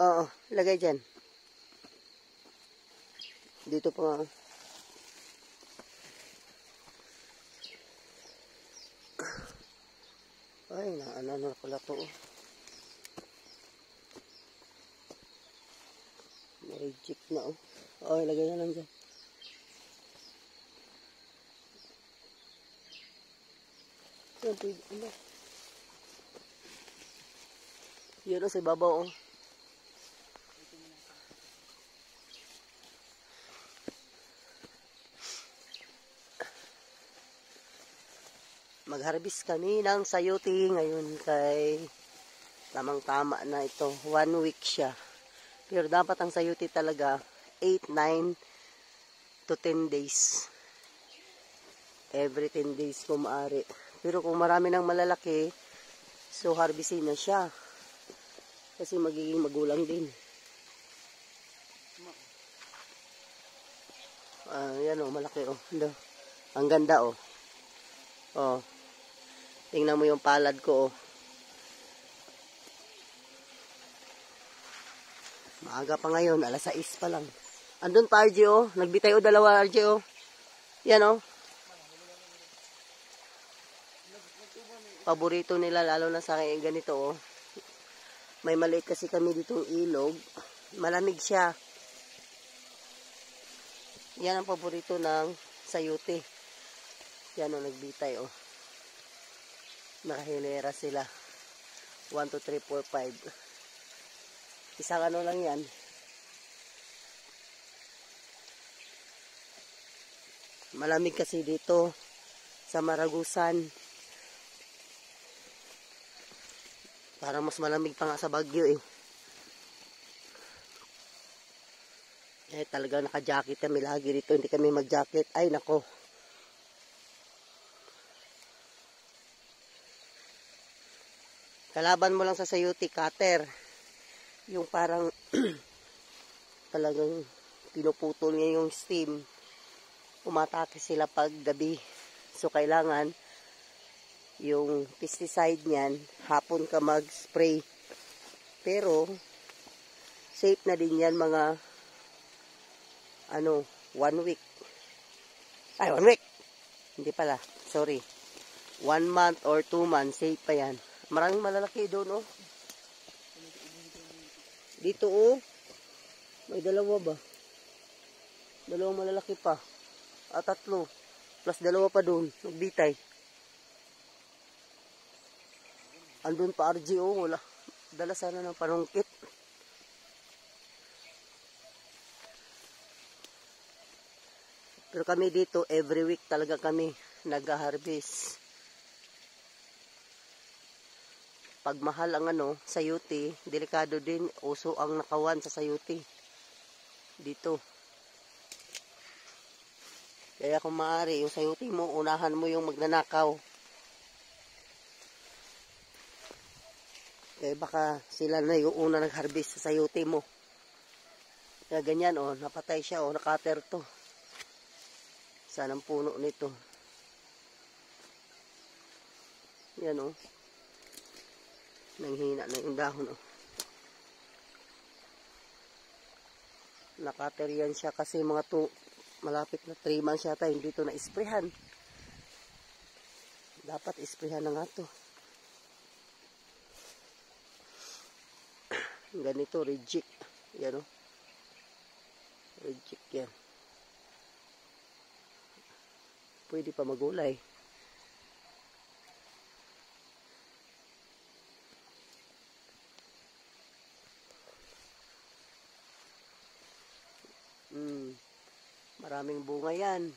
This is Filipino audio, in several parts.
Oo, lagay dyan. Dito pa nga. Ay, ano pala to. Reject na oh. Ay, lagay na lang dyan. Yan, pwede. Ano? Yun o, sa ibabaw oh. Mag-harvest kami ng sayote ngayon kay tamang-tama na ito. 1 week siya. Pero dapat ang sayote talaga 8, 9 to 10 days. Every 10 days kung maaari. Pero kung marami ng malalaki, so harvestin na siya. Kasi magiging magulang din. Yan o, malaki o. Ang ganda o. Oh. Tingnan mo yung palad ko oh. Maaga pa ngayon, alas 6 pa lang. Andun pa RJ oh. Nagbitay o dalawa RJ oh. Yan oh. Paborito nila lalo na sa akin ganito oh. May maliit kasi kami ditong ilog. Malamig siya. Yan ang paborito ng sayote. Yan oh, nagbitay oh. Nakahilera sila. 1, 2, 3, 4, 5. Isang ano lang yan. Malamig kasi dito sa Maragusan. Parang mas malamig pa nga sa Baguio eh. Eh talaga naka-jacket kami lagi dito. Hindi kami mag-jacket. Ay nako. Kalaban mo lang sa sayote cutter. Yung parang talagang pinuputol niya yung stem. Umatake sila pag gabi. So kailangan yung pesticide niyan hapon ka mag-spray. Pero safe na din yan mga 1 week. Ay 1 week. Hindi pala. Sorry. 1 month or 2 months safe pa yan. Maraming malalaki doon, oh. Dito, oh. May dalawa ba? Dalawang malalaki pa. At 3. Plus 2 pa doon. Nagbitay. Andun pa RGO. Wala. Dala sana ng panungkit. Pero kami dito, every week talaga kami nag-harvest. Pag mahal ang sayote, delikado din, uso ang nakawan sa sayote. Dito. Kaya kung maaari, yung sayote mo, unahan mo yung magnanakaw. Kaya baka sila na yung una nag-harvest sa sayote mo. Kaya ganyan, oh, napatay siya, oh, nakater to. Saan ang puno nito? Yan, oh. Nanghina na yung dahon oh. Nakater yan siya kasi malapit na 3 months yata hindi ito na-isprehan. Dapat isprehan na nga to. Ganito reject. Yan oh. Reject yan. Pwede pa magulay. Maraming bunga yan.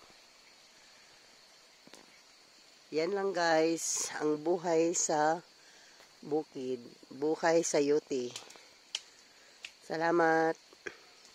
Yan lang guys, ang buhay sa bukid, buhay sa sayote. Salamat.